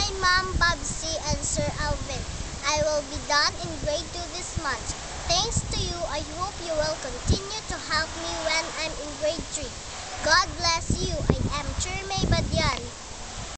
Hi, Mom, Babsie, and Sir Alvin. I will be done in grade 2 this month. Thanks to you, I hope you will continue to help me when I'm in grade 3. God bless.